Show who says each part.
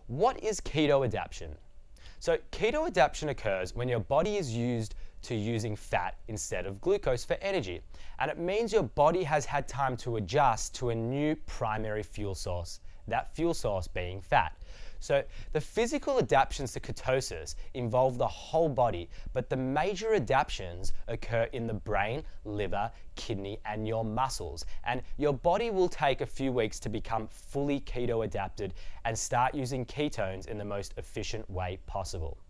Speaker 1: What is keto adaptation? So keto adaptation occurs when your body is used to using fat instead of glucose for energy. And it means your body has had time to adjust to a new primary fuel source, that fuel source being fat. So the physical adaptations to ketosis involve the whole body, but the major adaptations occur in the brain, liver, kidney, and your muscles. And your body will take a few weeks to become fully keto adapted and start using ketones in the most efficient way possible.